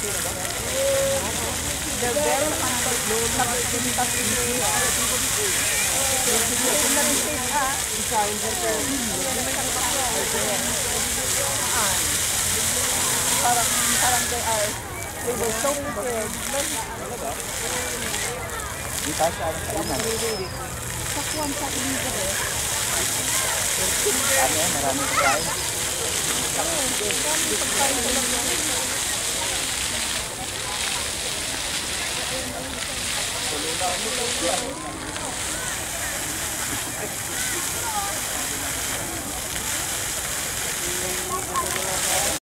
Parang they are, they were so prepared. Di tayo sa ating kainan. Sakuan sa liver eh. Ano yan, maraming pagkain. Maraming pagkain sa lang yan.